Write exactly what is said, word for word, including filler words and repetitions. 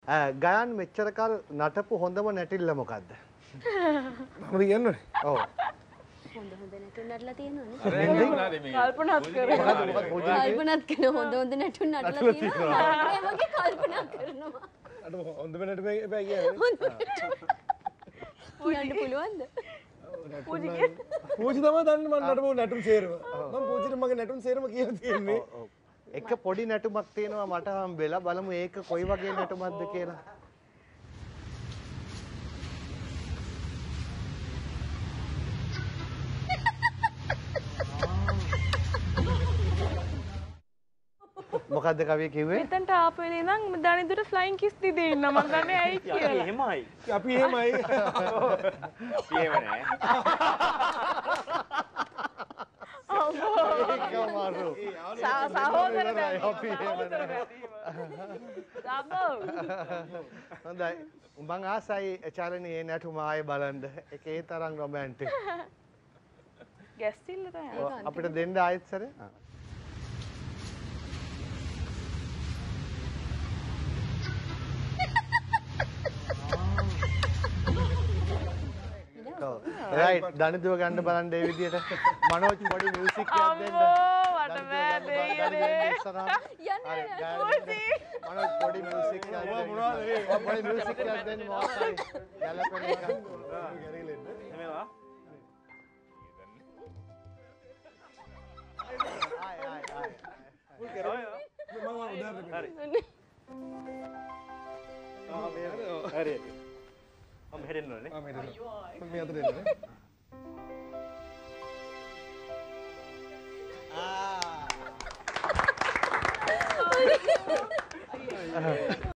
ගයන් මෙච්චර කල් නටපු හොඳම නැටිල්ල මොකද්ද? මම කියන්නේ. ඔව්. හොඳ හොඳ නැටුම් නටලා තියෙනවනේ. කල්පනාත් කරනවා. කල්පනාත් කරන හොඳ හොඳ නැටුම් නටලා තියෙනවා. ඒ වගේ කල්පනා කරනවා. අර හොඳ වෙනට බෑ කියන්නේ. කියන්න පුළුවන්ද? පූජිගේ. පූජි තමයි දන්නේ මම නටපු නැටුම් සේරම. මම පූජිට මගේ නැටුම් සේරම කියලා තියෙන්නේ. එක පොඩි නැටුමක් තියෙනවා මට හම්බෙලා බලමු ඒක කොයි වගේ නැටුමක්ද කියලා. මොකද්ද කවිය කිව්වේ? මෙතනට ආපු වෙලේ ඉඳන් දනිදුට ෆ්ලයින් කිස් දීදී ඉන්න මම දන්නේ ඇයි කියලා. එහෙමයි. අපි එහෙමයි. අපි එහෙම නෑ. ඒකමාරු. සහෝදර බෑ. අපි එහෙම නෑ. සබෝ. හොඳයි. මං ආසයි චාලනී මේ නැටුම ආයේ බලන්න. ඒකේ තරම් රොමැන්ටික්. ගැස්සිල්ල තමයි. අපිට දෙන්න ආයෙත් සරේ. රයිට් දනිදුව ගන්න බලන්න ඒ විදියට මනෝජ් පොඩි මියුසික් එකක් දෙන්න. අම්මෝ මට බෑ දෙයියනේ. යන්නේ මනෝජ් පොඩි මියුසික් එකක් දෙන්න. මොනවද මේ? පොඩි මියුසික් එකක් දෙන්න මොකක්ද? යලපෙන එක. එහෙමවා. ආයි ආයි ආයි. මුල් කරා. මම උදාහරණ හරි. ආ මේ හරි. මම හෙරෙන්න ඕනේ. ආ මේ දෙන්න. මේ අතට එන්න. ආ